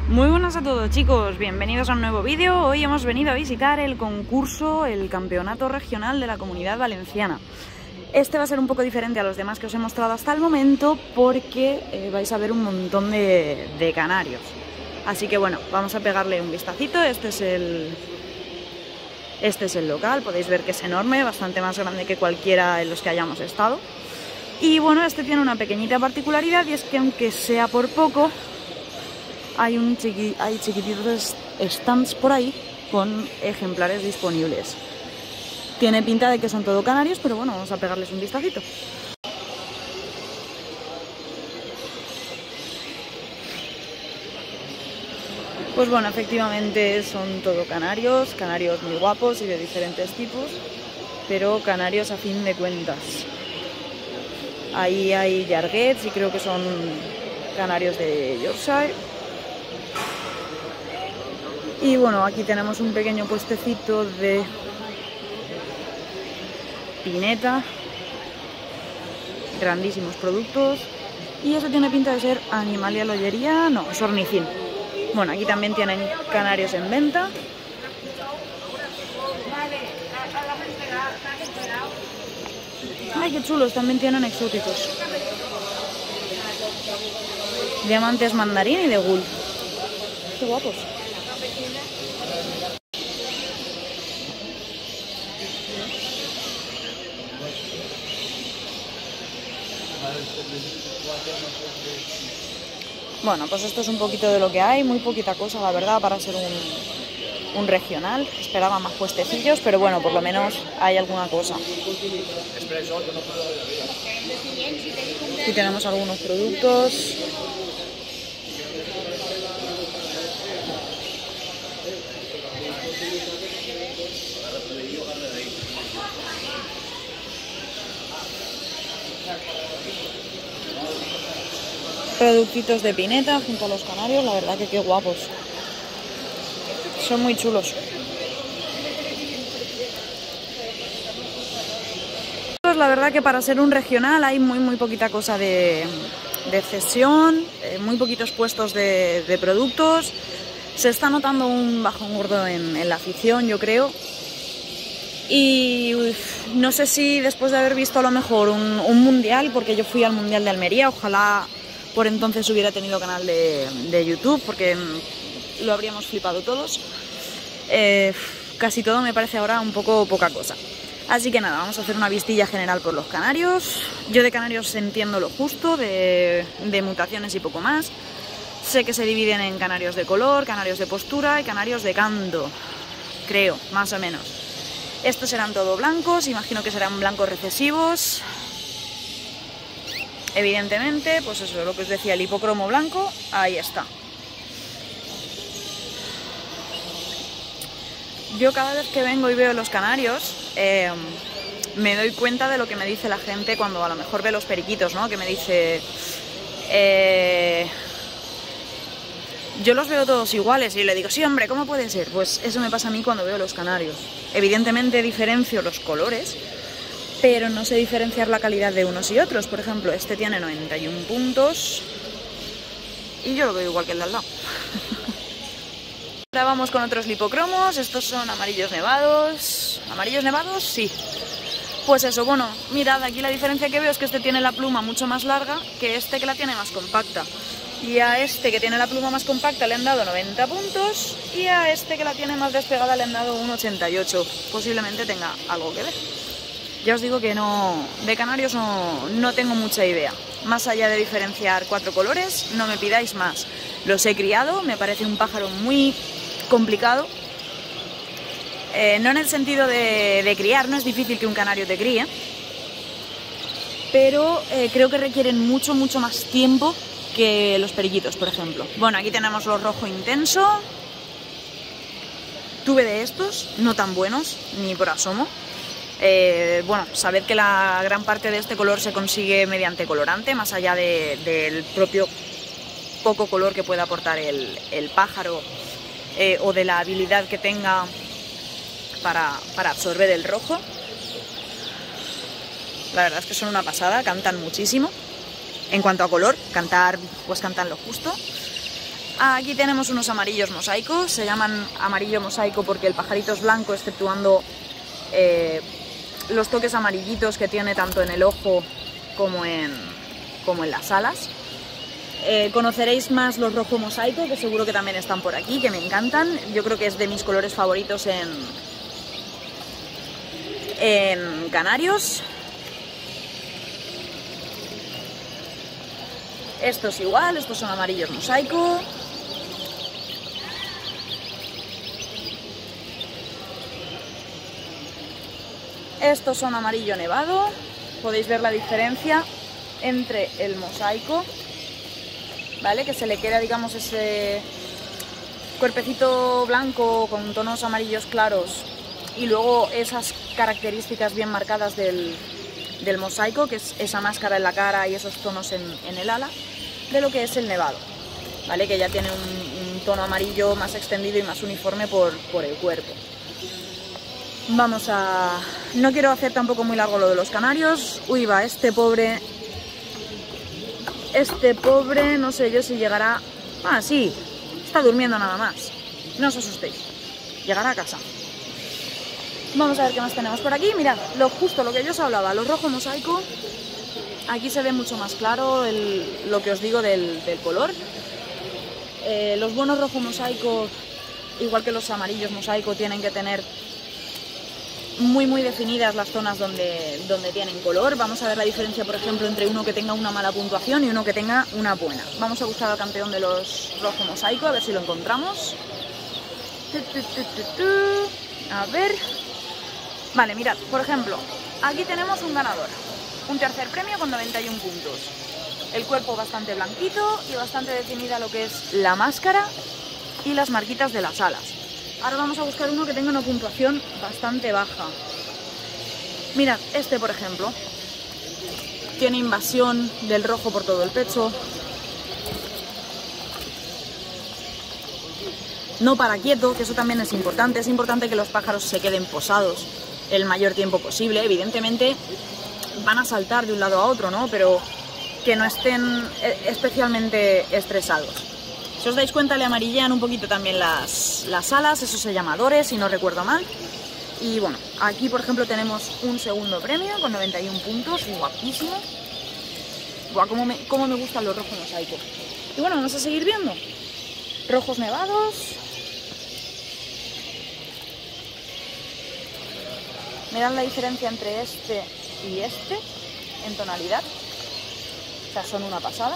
Muy buenas a todos, chicos, bienvenidos a un nuevo vídeo. Hoy hemos venido a visitar el concurso, el campeonato regional de la Comunidad Valenciana. Este va a ser un poco diferente a los demás que os he mostrado hasta el momento porque vais a ver un montón de canarios. Así que bueno, vamos a pegarle un vistacito. Este es el local, podéis ver que es enorme, bastante más grande que cualquiera de los que hayamos estado. Y bueno, este tiene una pequeñita particularidad, y es que aunque sea por poco, hay chiquititos stands por ahí con ejemplares disponibles. Tiene pinta de que son todo canarios, pero bueno, vamos a pegarles un vistacito. Pues bueno, efectivamente son todo canarios, canarios muy guapos y de diferentes tipos, pero canarios a fin de cuentas. Ahí hay Yarguets y creo que son canarios de Yorkshire. Y bueno, aquí tenemos un pequeño puestecito de pineta, grandísimos productos. Y eso tiene pinta de ser Animalia Lollería, no, es Ornicin. Bueno, aquí también tienen canarios en venta. Ay, qué chulos, también tienen exóticos. Diamantes mandarín y de gul. Qué guapos. Bueno, pues esto es un poquito de lo que hay, muy poquita cosa, la verdad, para ser un regional. Esperaba más puestecillos, pero bueno, por lo menos hay alguna cosa. Aquí tenemos algunos productos. Productitos de pineta junto a los canarios, la verdad que qué guapos. Son muy chulos. La verdad que para ser un regional hay muy poquita cosa de cesión, muy poquitos puestos de productos. Se está notando un bajón gordo en la afición, yo creo. Y no sé si después de haber visto a lo mejor un mundial, porque yo fui al mundial de Almería, ojalá por entonces hubiera tenido canal de YouTube, porque lo habríamos flipado todos. Casi todo me parece ahora un poco poca cosa. Así que nada, vamos a hacer una vistilla general por los canarios. Yo de canarios entiendo lo justo, de mutaciones y poco más. Sé que se dividen en canarios de color, canarios de postura y canarios de canto, creo, más o menos. Estos serán todo blancos, imagino que serán blancos recesivos. Evidentemente, pues eso, lo que os decía, el hipocromo blanco, ahí está. Yo cada vez que vengo y veo los canarios, me doy cuenta de lo que me dice la gente cuando a lo mejor ve los periquitos, ¿no? Que me dice, yo los veo todos iguales, y le digo, sí, hombre, ¿cómo puede ser? Pues eso me pasa a mí cuando veo los canarios. Evidentemente diferencio los colores, pero no sé diferenciar la calidad de unos y otros. Por ejemplo, este tiene 91 puntos y yo lo veo igual que el de al lado. Ahora vamos con otros lipocromos. Estos son amarillos nevados. ¿Amarillos nevados? Sí. Pues eso, bueno, mirad, aquí la diferencia que veo es que este tiene la pluma mucho más larga que este, que la tiene más compacta. Y a este que tiene la pluma más compacta le han dado 90 puntos y a este que la tiene más despegada le han dado un 88. Posiblemente tenga algo que ver. Ya os digo que no, de canarios no tengo mucha idea. Más allá de diferenciar 4 colores, no me pidáis más. Los he criado, me parece un pájaro muy complicado. No en el sentido de criar, no es difícil que un canario te críe, pero creo que requieren mucho más tiempo que los periquitos, por ejemplo. Bueno, aquí tenemos los rojo intenso. Tuve de estos, no tan buenos, ni por asomo. Bueno, sabed que la gran parte de este color se consigue mediante colorante, más allá del propio poco color que pueda aportar el pájaro, o de la habilidad que tenga para absorber el rojo. La verdad es que son una pasada, cantan muchísimo. En cuanto a color, cantar, pues cantan lo justo. Aquí tenemos unos amarillos mosaicos, se llaman amarillo mosaico porque el pajarito es blanco, exceptuando los toques amarillitos que tiene tanto en el ojo como en las alas. Conoceréis más los rojo mosaico, que seguro que también están por aquí, que me encantan. Yo creo que es de mis colores favoritos en canarios. Estos igual, estos son amarillos mosaico. Estos son amarillo nevado. Podéis ver la diferencia entre el mosaico, ¿vale? Que se le queda, digamos, ese cuerpecito blanco con tonos amarillos claros y luego esas características bien marcadas del mosaico, que es esa máscara en la cara y esos tonos en el ala, de lo que es el nevado, ¿vale? Que ya tiene un tono amarillo más extendido y más uniforme por el cuerpo. Vamos a... No quiero hacer tampoco muy largo lo de los canarios. Uy, va, este pobre, no sé yo si llegará... Ah, sí, está durmiendo nada más. No os asustéis, llegará a casa. Vamos a ver qué más tenemos por aquí. Mirad, justo lo que yo os hablaba, los rojos mosaico. Aquí se ve mucho más claro lo que os digo del color. Los buenos rojos mosaico, igual que los amarillos mosaico, tienen que tener muy definidas las zonas donde tienen color. Vamos a ver la diferencia, por ejemplo, entre uno que tenga una mala puntuación y uno que tenga una buena. Vamos a buscar al campeón de los rojo mosaico, a ver si lo encontramos. A ver... Vale, mirad, por ejemplo, aquí tenemos un ganador. Un tercer premio con 91 puntos. El cuerpo bastante blanquito y bastante definida lo que es la máscara y las marquitas de las alas. Ahora vamos a buscar uno que tenga una puntuación bastante baja. Mirad, este por ejemplo. Tiene invasión del rojo por todo el pecho. No para quieto, que eso también es importante. Es importante que los pájaros se queden posados el mayor tiempo posible. Evidentemente van a saltar de un lado a otro, ¿no? Pero que no estén especialmente estresados. Si os dais cuenta, le amarillean un poquito también las alas, eso se llama dores, si no recuerdo mal. Y bueno, aquí por ejemplo tenemos un segundo premio con 91 puntos, guapísimo. Buah, cómo me gustan los rojos mosaico. Y bueno, vamos a seguir viendo. Rojos nevados. Mirad la diferencia entre este y este en tonalidad. O sea, son una pasada.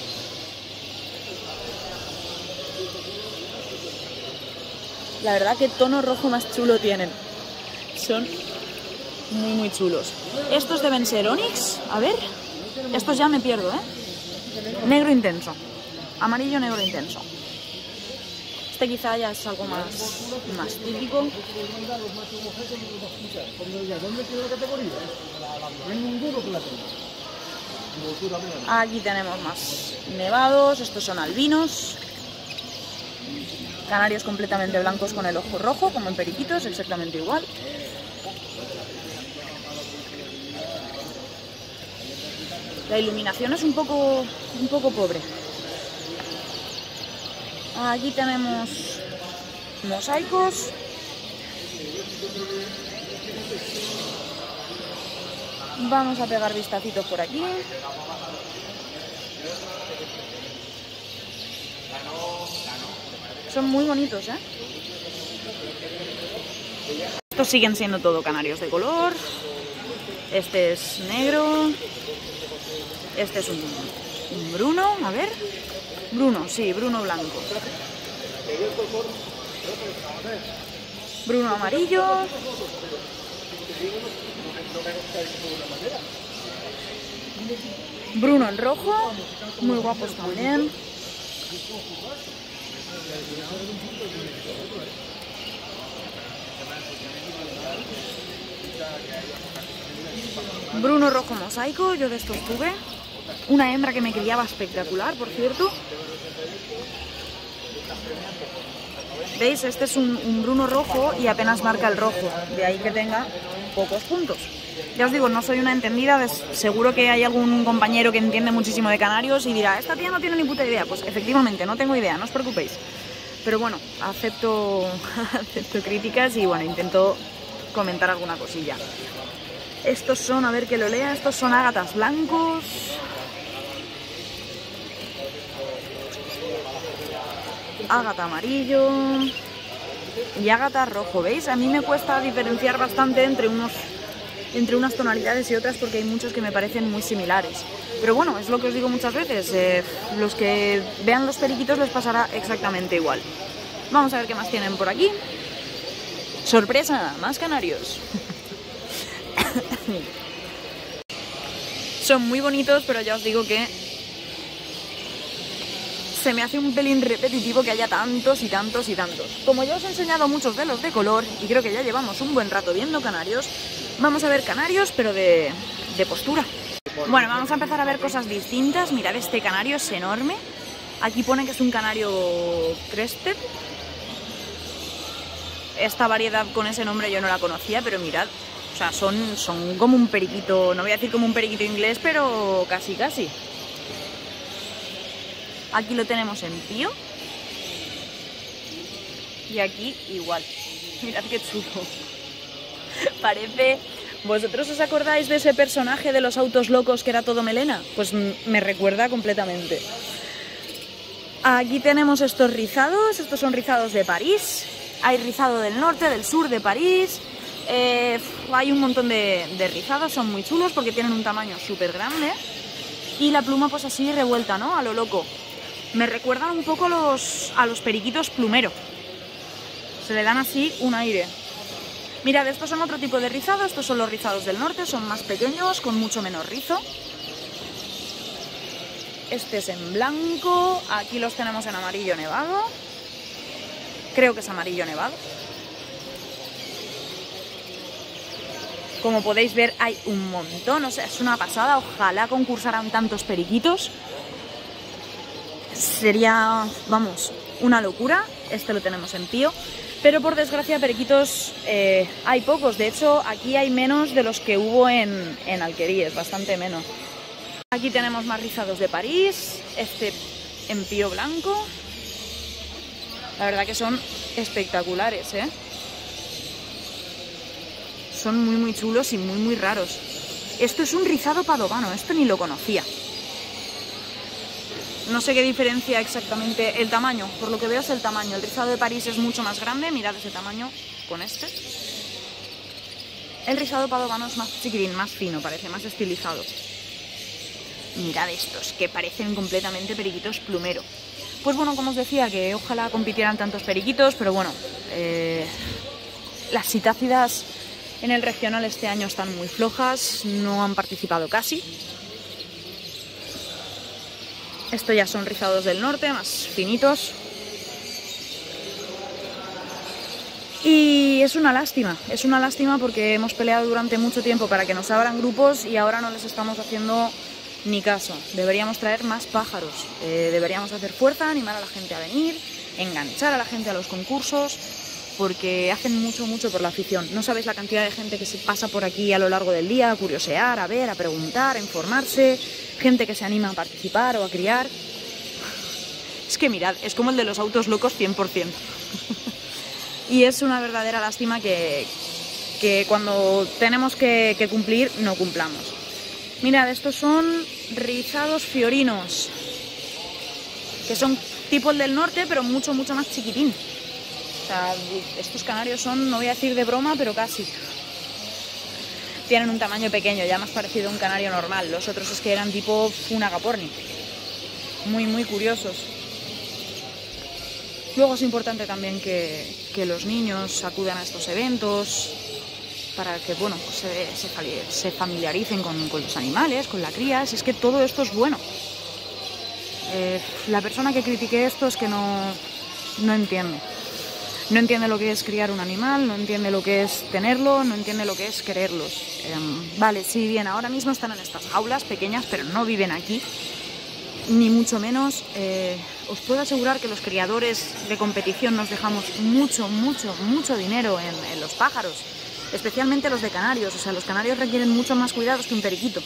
La verdad que tono rojo más chulo tienen. Son muy chulos. Estos deben ser onix. A ver. Estos ya me pierdo, ¿eh? Negro intenso. Amarillo, negro intenso. Este quizá ya es algo más típico. Aquí tenemos más nevados. Estos son albinos. Canarios completamente blancos con el ojo rojo, como en periquitos, exactamente igual. La iluminación es un poco pobre. Aquí tenemos mosaicos. Vamos a pegar vistacitos por aquí. Son muy bonitos, ¿eh? Estos siguen siendo todo canarios de color. Este es negro. Este es un bruno, a ver. Bruno, sí, bruno blanco. Bruno amarillo. Bruno en rojo. Muy guapos también. Bruno rojo mosaico, yo de estos tuve. Una hembra que me criaba espectacular, por cierto. ¿Veis? Este es un bruno rojo y apenas marca el rojo. De ahí que tenga pocos puntos. Ya os digo, no soy una entendida, seguro que hay algún compañero que entiende muchísimo de canarios y dirá, esta tía no tiene ni puta idea. Pues efectivamente, no tengo idea, no os preocupéis. Pero bueno, acepto críticas y bueno, intento comentar alguna cosilla. Estos son, a ver que lo lea, estos son ágatas blancos. Ágata amarillo y ágata rojo, ¿veis? A mí me cuesta diferenciar bastante entre unas tonalidades y otras porque hay muchos que me parecen muy similares. Pero bueno, es lo que os digo muchas veces, los que vean los periquitos les pasará exactamente igual. Vamos a ver qué más tienen por aquí. ¡Sorpresa! ¡Más canarios! Son muy bonitos, pero ya os digo que se me hace un pelín repetitivo que haya tantos y tantos y tantos. Como ya os he enseñado muchos de los de color, y creo que ya llevamos un buen rato viendo canarios, vamos a ver canarios, pero de postura. Bueno, vamos a empezar a ver cosas distintas. Mirad, este canario es enorme. Aquí pone que es un canario crested. Esta variedad con ese nombre yo no la conocía, pero mirad, o sea, son como un periquito, no voy a decir como un periquito inglés, pero casi, casi. Aquí lo tenemos en pío. Y aquí igual. Mirad qué chulo. Parece... ¿Vosotros os acordáis de ese personaje de los autos locos que era todo melena? Pues me recuerda completamente. Aquí tenemos estos rizados. Estos son rizados de París. Hay rizado del norte, del sur de París. Hay un montón de rizados. Son muy chulos porque tienen un tamaño súper grande. Y la pluma pues así revuelta, ¿no? A lo loco. Me recuerdan un poco a los periquitos plumero. Se le dan así un aire. Mirad, estos son otro tipo de rizado. Estos son los rizados del norte. Son más pequeños, con mucho menos rizo. Este es en blanco. Aquí los tenemos en amarillo nevado. Creo que es amarillo nevado. Como podéis ver, hay un montón. O sea, es una pasada. Ojalá concursaran tantos periquitos. Sería, vamos, una locura. Este lo tenemos en pío. Pero por desgracia, periquitos hay pocos. De hecho, aquí hay menos de los que hubo en Alqueríes, bastante menos. Aquí tenemos más rizados de París. Este en pío blanco. La verdad que son espectaculares, ¿eh? Son muy muy chulos y muy muy raros. Esto es un rizado padovano, esto ni lo conocía. No sé qué diferencia exactamente el tamaño, por lo que veo es el tamaño. El rizado de París es mucho más grande, mirad ese tamaño con este. El rizado padovano es más chiquitín, más fino, parece más estilizado. Mirad estos, que parecen completamente periquitos plumero. Pues bueno, como os decía, que ojalá compitieran tantos periquitos, pero bueno, las sitácidas en el regional este año están muy flojas, no han participado casi. Estos ya son rizados del norte, más finitos. Y es una lástima porque hemos peleado durante mucho tiempo para que nos abran grupos y ahora no les estamos haciendo ni caso. Deberíamos traer más pájaros, deberíamos hacer fuerza, animar a la gente a venir, enganchar a la gente a los concursos, porque hacen mucho por la afición. No sabéis la cantidad de gente que se pasa por aquí a lo largo del día a curiosear, a ver, a preguntar, a informarse, gente que se anima a participar o a criar. Es que mirad, es como el de los autos locos 100%. Y es una verdadera lástima que cuando tenemos que cumplir, no cumplamos. Mirad, estos son rizados fiorinos, que son tipo el del norte, pero mucho más chiquitín. O sea, estos canarios son, no voy a decir de broma, pero casi. Tienen un tamaño pequeño, ya más parecido a un canario normal. Los otros es que eran tipo un agaporni. Muy curiosos. Luego es importante también que los niños acudan a estos eventos para que, bueno, pues se familiaricen con los animales, con la cría. Si es que todo esto es bueno. La persona que critique esto es que no entiende. No entiende lo que es criar un animal, no entiende lo que es tenerlo, no entiende lo que es quererlos. Vale, sí, bien, ahora mismo están en estas jaulas pequeñas, pero no viven aquí, ni mucho menos. Os puedo asegurar que los criadores de competición nos dejamos mucho dinero en los pájaros. especialmente los de canarios. O sea, los canarios requieren mucho más cuidados que un periquito.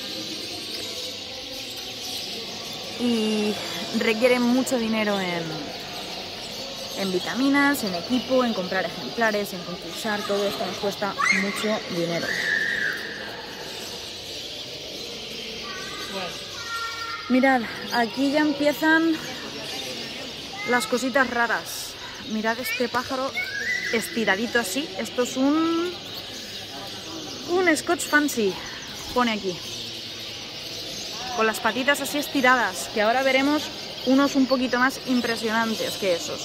Y requieren mucho dinero en vitaminas, en equipo, en comprar ejemplares, en concursar. Todo esto nos cuesta mucho dinero. Mirad, aquí ya empiezan las cositas raras. Mirad este pájaro estiradito así. Esto es un Scotch Fancy, pone aquí. Con las patitas así estiradas, que ahora veremos unos un poquito más impresionantes que esos.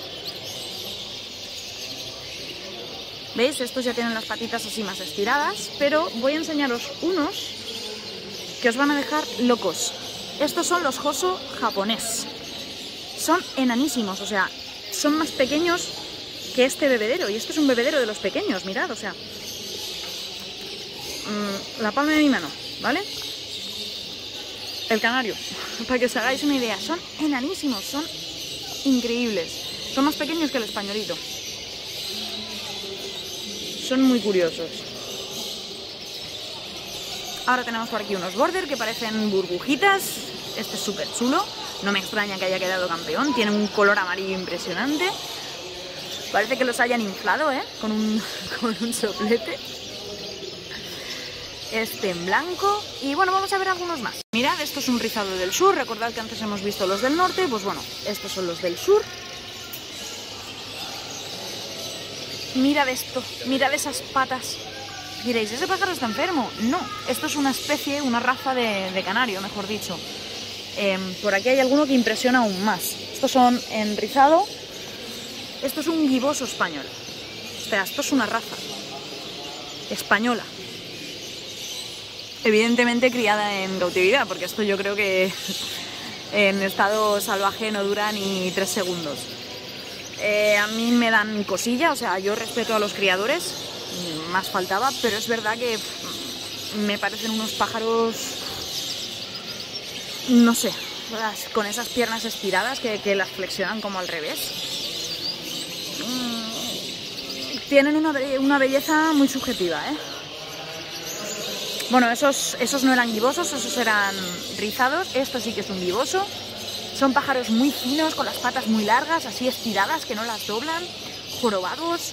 ¿Veis? Estos ya tienen las patitas así más estiradas, pero voy a enseñaros unos que os van a dejar locos. Estos son los Hoso japonés. Son enanísimos, o sea, son más pequeños que este bebedero. Y este es un bebedero de los pequeños, mirad, o sea, la palma de mi mano, ¿vale? El canario, para que os hagáis una idea, son enanísimos, son increíbles. Son más pequeños que el españolito. Son muy curiosos. Ahora tenemos por aquí unos border que parecen burbujitas. Este es súper chulo. No me extraña que haya quedado campeón. Tiene un color amarillo impresionante. Parece que los hayan inflado, ¿eh? Con un soplete. Este en blanco. Y bueno, vamos a ver algunos más. Mirad, esto es un rizado del sur. Recordad que antes hemos visto los del norte. Pues bueno, estos son los del sur. Mirad esto. Mirad esas patas. Diréis, ¿ese pájaro está enfermo? No, esto es una especie, una raza de canario, mejor dicho. Por aquí hay alguno que impresiona aún más. Estos son en rizado. Esto es un giboso español. O sea, esto es una raza española. Evidentemente criada en cautividad, porque esto yo creo que en estado salvaje no dura ni 3 segundos. A mí me dan cosilla, o sea, yo respeto a los criadores, más faltaba, pero es verdad que me parecen unos pájaros, no sé, con esas piernas estiradas que las flexionan como al revés. Tienen una belleza muy subjetiva, ¿eh? Bueno, esos no eran gibosos, esos eran rizados. Esto sí que es un giboso. Son pájaros muy finos, con las patas muy largas, así estiradas, que no las doblan, jorobados.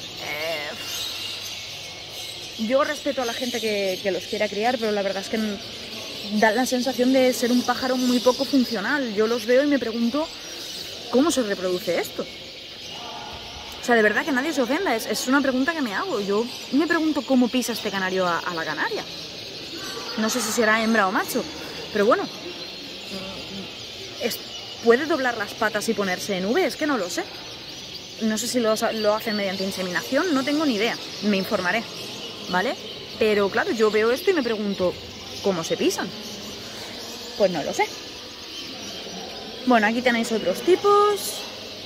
Yo respeto a la gente que los quiera criar, pero la verdad es que dan la sensación de ser un pájaro muy poco funcional. Yo los veo y me pregunto, ¿cómo se reproduce esto? O sea, de verdad que nadie se ofenda, es una pregunta que me hago. Yo me pregunto cómo pisa este canario a la canaria. No sé si será hembra o macho, pero bueno, ¿puede doblar las patas y ponerse en V? Es que no lo sé. No sé si lo hacen mediante inseminación, no tengo ni idea, me informaré, ¿vale? Pero claro, yo veo esto y me pregunto, ¿cómo se pisan? Pues no lo sé. Bueno, aquí tenéis otros tipos.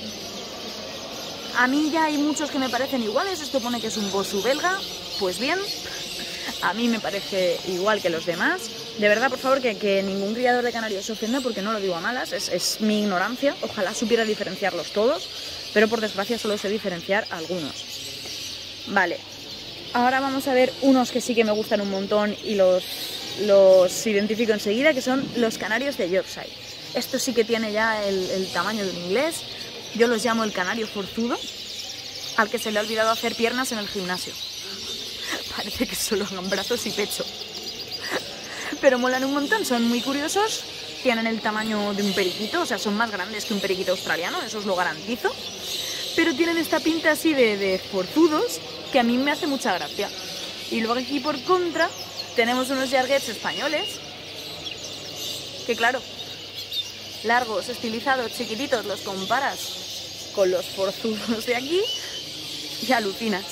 A mí ya hay muchos que me parecen iguales. Esto pone que es un Bosu belga. Pues bien, a mí me parece igual que los demás. De verdad, por favor, que ningún criador de canarios se ofenda, porque no lo digo a malas, es mi ignorancia. Ojalá supiera diferenciarlos todos, pero por desgracia solo sé diferenciar algunos. Vale, ahora vamos a ver unos que sí que me gustan un montón y los identifico enseguida, que son los canarios de Yorkshire. Esto sí que tiene ya el tamaño de un inglés. Yo los llamo el canario forzudo, al que se le ha olvidado hacer piernas en el gimnasio. Parece que solo hagan brazos y pecho. Pero molan un montón, son muy curiosos, tienen el tamaño de un periquito, o sea, son más grandes que un periquito australiano, eso os lo garantizo. Pero tienen esta pinta así de forzudos que a mí me hace mucha gracia. Y luego aquí por contra tenemos unos jarguets españoles, que claro, largos, estilizados, chiquititos, los comparas con los forzudos de aquí y alucinas.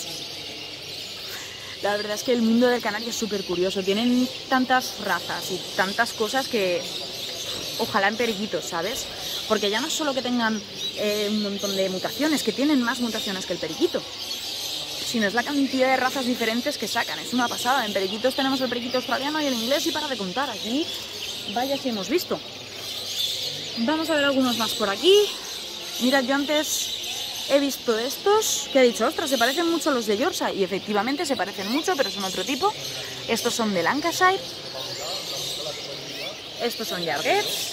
La verdad es que el mundo del canario es súper curioso. Tienen tantas razas y tantas cosas que ojalá en periquitos, ¿sabes? Porque ya no es solo que tengan un montón de mutaciones, que tienen más mutaciones que el periquito, sino es la cantidad de razas diferentes que sacan. Es una pasada. En periquitos tenemos el periquito australiano y el inglés y para de contar. Aquí, vaya si hemos visto. Vamos a ver algunos más por aquí. Mirad, yo antes He visto estos que he dicho, ostras, se parecen mucho a los de Yorkshire, y efectivamente se parecen mucho, pero son otro tipo. Estos son de Lancashire. Estos son Yargets.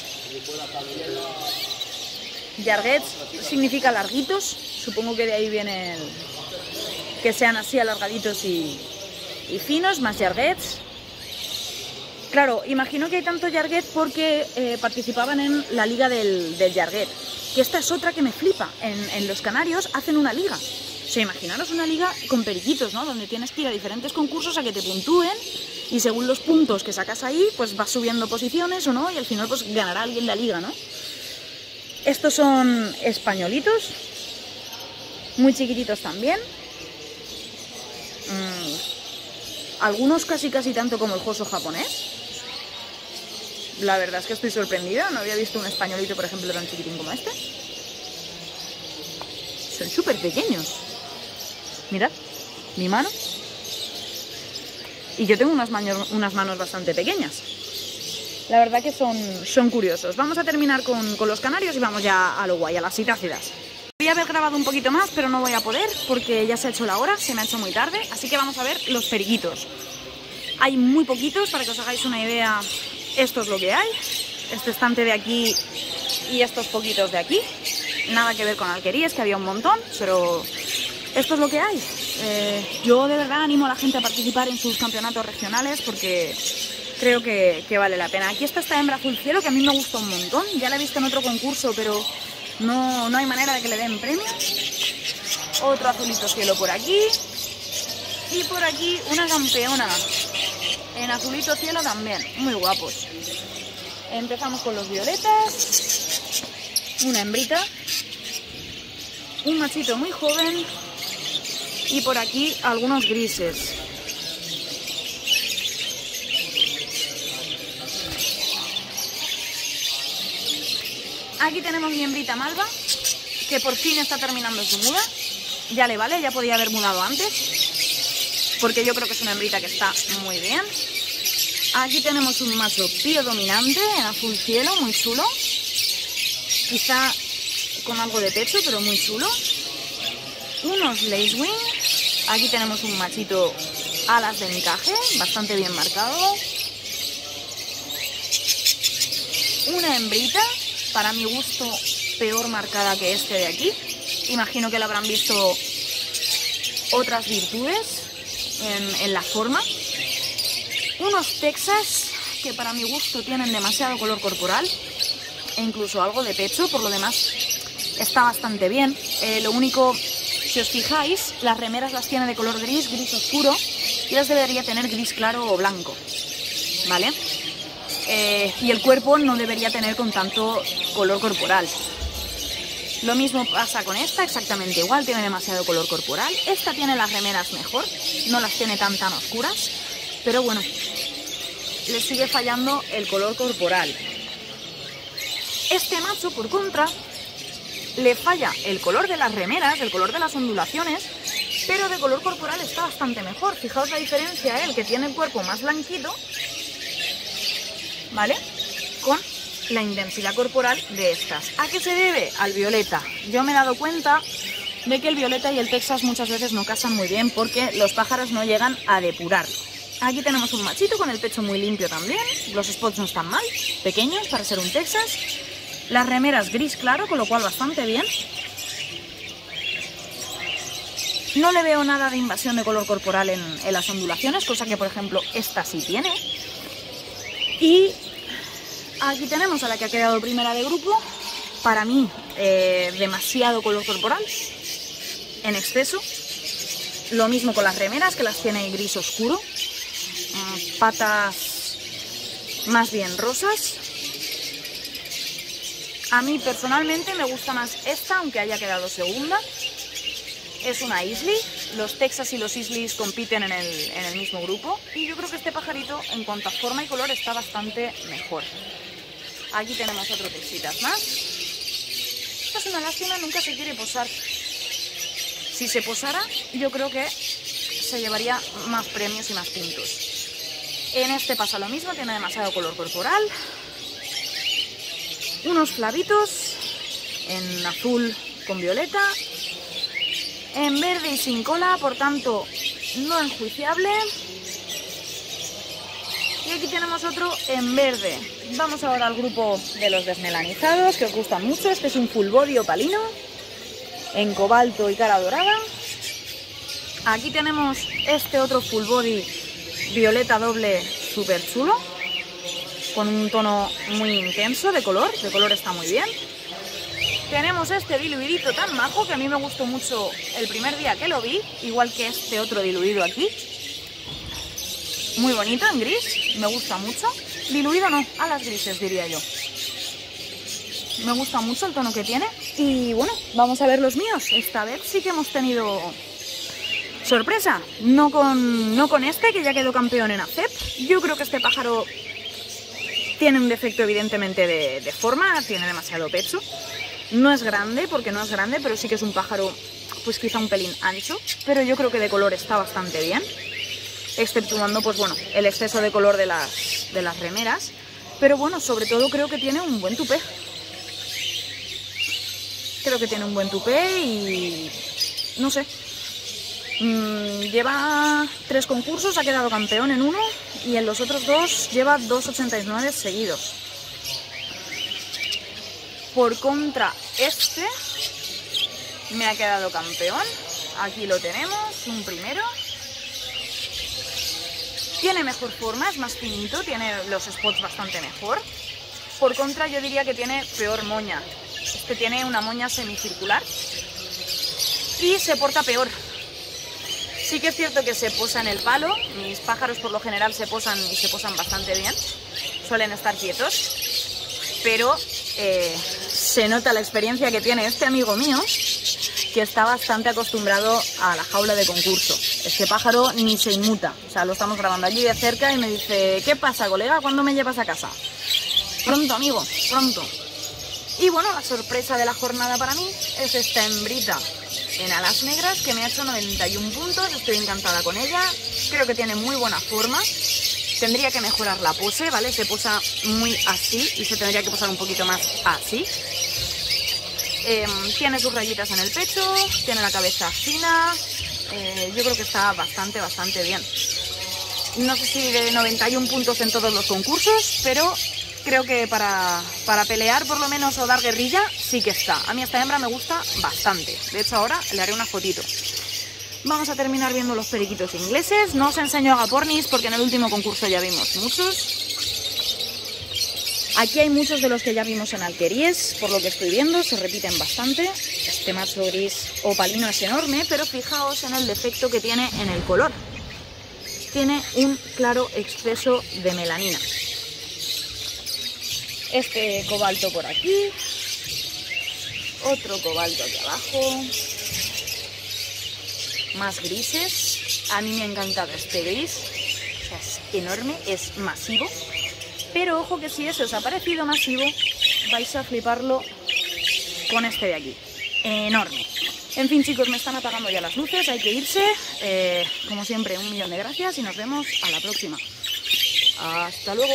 Yargets significa larguitos, supongo que de ahí viene que sean así alargaditos y finos, más Yargets. Claro, imagino que hay tanto Yarget porque participaban en la liga del Yarget, que esta es otra que me flipa. En los Canarios hacen una liga. O sea, imaginaros una liga con periquitos, ¿no? Donde tienes que ir a diferentes concursos a que te puntúen y según los puntos que sacas ahí, pues vas subiendo posiciones o no y al final pues ganará alguien la liga, ¿no? Estos son españolitos, muy chiquititos también. Algunos casi tanto como el Hoso japonés. La verdad es que estoy sorprendida, no había visto un españolito, por ejemplo, tan chiquitín como este. Son súper pequeños. Mirad, mi mano. Y yo tengo unas manos bastante pequeñas. La verdad que son curiosos. Vamos a terminar con los canarios y vamos ya a lo guay, a las citácidas. Voy a haber grabado un poquito más, pero no voy a poder porque ya se ha hecho la hora, se me ha hecho muy tarde. Así que vamos a ver los periquitos. Hay muy poquitos, para que os hagáis una idea. Esto es lo que hay, este estante de aquí y estos poquitos de aquí. Nada que ver con alquerías, que había un montón, pero esto es lo que hay. Yo de verdad animo a la gente a participar en sus campeonatos regionales porque creo que vale la pena. Aquí está esta hembra azul cielo que a mí me gusta un montón, ya la he visto en otro concurso, pero no hay manera de que le den premio. Otro azulito cielo por aquí y por aquí una campeona. En azulito cielo también, muy guapos. Empezamos con los violetas, una hembrita, un machito muy joven y por aquí algunos grises. Aquí tenemos mi hembrita malva, que por fin está terminando su muda. Ya le vale, ya podía haber mudado antes, porque yo creo que es una hembrita que está muy bien. Aquí tenemos un macho pío dominante en azul cielo, muy chulo. Quizá con algo de pecho, pero muy chulo. Unos lacewing. Aquí tenemos un machito alas de encaje, bastante bien marcado. Una hembrita, para mi gusto peor marcada que este de aquí. Imagino que le habrán visto otras virtudes en la forma. Unos texas que para mi gusto tienen demasiado color corporal e incluso algo de pecho, por lo demás está bastante bien. Lo único, si os fijáis, las remeras las tiene de color gris oscuro y las debería tener gris claro o blanco, ¿vale? Y el cuerpo no debería tener con tanto color corporal. Lo mismo pasa con esta, exactamente igual, tiene demasiado color corporal. Esta tiene las remeras mejor, no las tiene tan oscuras, pero bueno, le sigue fallando el color corporal. Este macho, por contra, le falla el color de las remeras, el color de las ondulaciones, pero de color corporal está bastante mejor. Fijaos la diferencia, el que tiene el cuerpo más blanquito, ¿vale? Con la intensidad corporal de estas. ¿A qué se debe? Al violeta. Yo me he dado cuenta de que el violeta y el texas muchas veces no casan muy bien porque los pájaros no llegan a depurarlo. Aquí tenemos un machito con el pecho muy limpio también, los spots no están mal, pequeños para ser un texas. Las remeras gris claro, con lo cual bastante bien. No le veo nada de invasión de color corporal en las ondulaciones, cosa que por ejemplo esta sí tiene. Y aquí tenemos a la que ha quedado primera de grupo. Para mí, demasiado color corporal, en exceso. Lo mismo con las remeras, que las tiene gris oscuro. Patas más bien rosas. A mí personalmente me gusta más esta, aunque haya quedado segunda. Es una Islay. Los texas y los Isleys compiten en el mismo grupo. Y yo creo que este pajarito, en cuanto a forma y color, está bastante mejor. Aquí tenemos otro texitas más. Esta es una lástima, nunca se quiere posar. Si se posara, yo creo que se llevaría más premios y más puntos. En este pasa lo mismo, tiene demasiado color corporal. Unos flavitos en azul con violeta. en verde y sin cola, por tanto no enjuiciable. Y aquí tenemos otro en verde. Vamos ahora al grupo de los desmelanizados, que os gustan mucho. Este es un full body opalino, en cobalto y cara dorada. Aquí tenemos este otro full body violeta doble súper chulo, con un tono muy intenso de color está muy bien. Tenemos este diluidito tan majo que a mí me gustó mucho el primer día que lo vi, igual que este otro diluido aquí. Muy bonito en gris, me gusta mucho. Diluido no, a las grises diría yo. Me gusta mucho el tono que tiene. Y bueno, vamos a ver los míos. Esta vez sí que hemos tenido sorpresa. No con este, que ya quedó campeón en ACEP. Yo creo que este pájaro tiene un defecto evidentemente de forma, tiene demasiado pecho. No es grande, porque no es grande, pero sí que es un pájaro pues quizá un pelín ancho. Pero yo creo que de color está bastante bien. Exceptuando pues bueno, el exceso de color de las remeras. Pero bueno, sobre todo creo que tiene un buen tupé. Creo que tiene un buen tupé y no sé. Lleva 3 concursos, ha quedado campeón en uno y en los otros 2 lleva 2,89 seguidos. Por contra, este me ha quedado campeón. Aquí lo tenemos, un primero. Tiene mejor forma, es más finito, tiene los spots bastante mejor. Por contra, yo diría que tiene peor moña. Este tiene una moña semicircular y se porta peor. Sí que es cierto que se posa en el palo. Mis pájaros por lo general se posan y se posan bastante bien. Suelen estar quietos. Pero se nota la experiencia que tiene este amigo mío, que está bastante acostumbrado a la jaula de concurso. Este pájaro ni se inmuta. O sea, lo estamos grabando allí de cerca y me dice: ¿qué pasa, colega? ¿Cuándo me llevas a casa? Pronto, amigo, pronto. Y bueno, la sorpresa de la jornada para mí es esta hembrita en alas negras que me ha hecho 91 puntos. Estoy encantada con ella. Creo que tiene muy buena forma. Tendría que mejorar la pose, ¿vale? Se posa muy así y se tendría que posar un poquito más así. Tiene sus rayitas en el pecho, tiene la cabeza fina. Yo creo que está bastante bien. No sé si de 91 puntos en todos los concursos, pero creo que para pelear por lo menos o dar guerrilla sí que está. A mí esta hembra me gusta bastante. De hecho ahora le haré una fotito. Vamos a terminar viendo los periquitos ingleses. No os enseño agapornis porque en el último concurso ya vimos muchos. Aquí hay muchos de los que ya vimos en Alqueríes, por lo que estoy viendo, se repiten bastante. Este macho gris opalino es enorme, pero fijaos en el defecto que tiene en el color. Tiene un claro exceso de melanina. Este cobalto por aquí, otro cobalto aquí abajo, más grises. A mí me ha encantado este gris, o sea, es enorme, es masivo. Pero ojo que si ese os ha parecido masivo, vais a fliparlo con este de aquí. Enorme. En fin, chicos, me están apagando ya las luces, hay que irse. Como siempre, 1.000.000 de gracias y nos vemos a la próxima. Hasta luego.